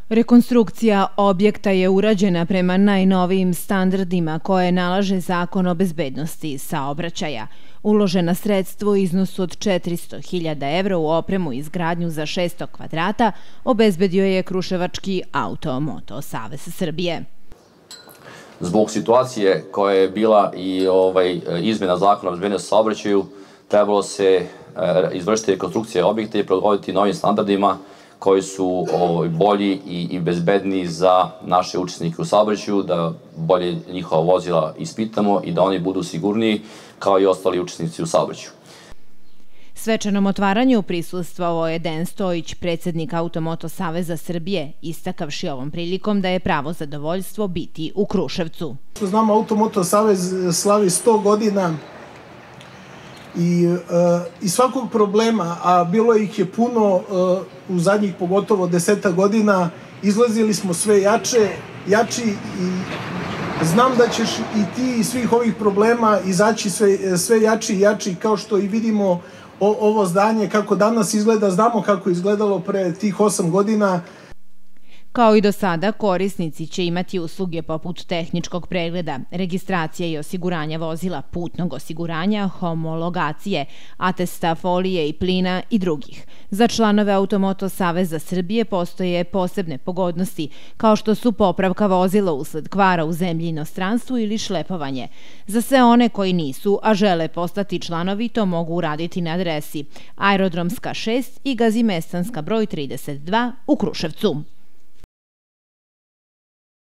Rekonstrukcija objekta je urađena prema najnovijim standardima koje nalaže Zakon o bezbednosti saobraćaja. Uložena sredstva u iznosu od 400.000 evra u opremu i izgradnju za 600 kvadrata obezbedio je Kruševački Auto-Moto Savez Srbije. Zbog situacije koja je bila i izmjena Zakona o bezbednosti saobraćaju, trebalo se izvršiti rekonstrukcija objekta i prilagoditi novim standardima koji su bolji i bezbedniji za naše učesnike u saobraćaju, da bolje njihova vozila ispitamo i da oni budu sigurniji kao i ostali učesnici u saobraćaju. Svečanom otvaranju prisustvovao je Dejan Stojić, predsjednik Auto-Moto Saveza Srbije, istakavši ovom prilikom da je pravo zadovoljstvo biti u Kruševcu. Znamo, Auto-Moto Savez slavi 100 godina i svakog problema, a bilo ih je puno u zadnjih pogotovo 10 godina, izlazili smo sve jači i znam da ćeš i ti iz svih ovih problema izaći sve jači i jači, kao što i vidimo ovo zdanje kako danas izgleda, znamo kako je izgledalo pre tih 8 godina. Kao i do sada, korisnici će imati usluge poput tehničkog pregleda, registracije i osiguranja vozila, putnog osiguranja, homologacije, atesta folije i plina i drugih. Za članove Auto-Moto Saveza Srbije postoje posebne pogodnosti, kao što su popravka vozila usled kvara u zemlji i inostranstvu ili šlepovanje. Za sve one koji nisu, a žele postati članovi, to mogu uraditi na adresi Aerodromska 6 i Gazimestanska broj 32 u Kruševcu.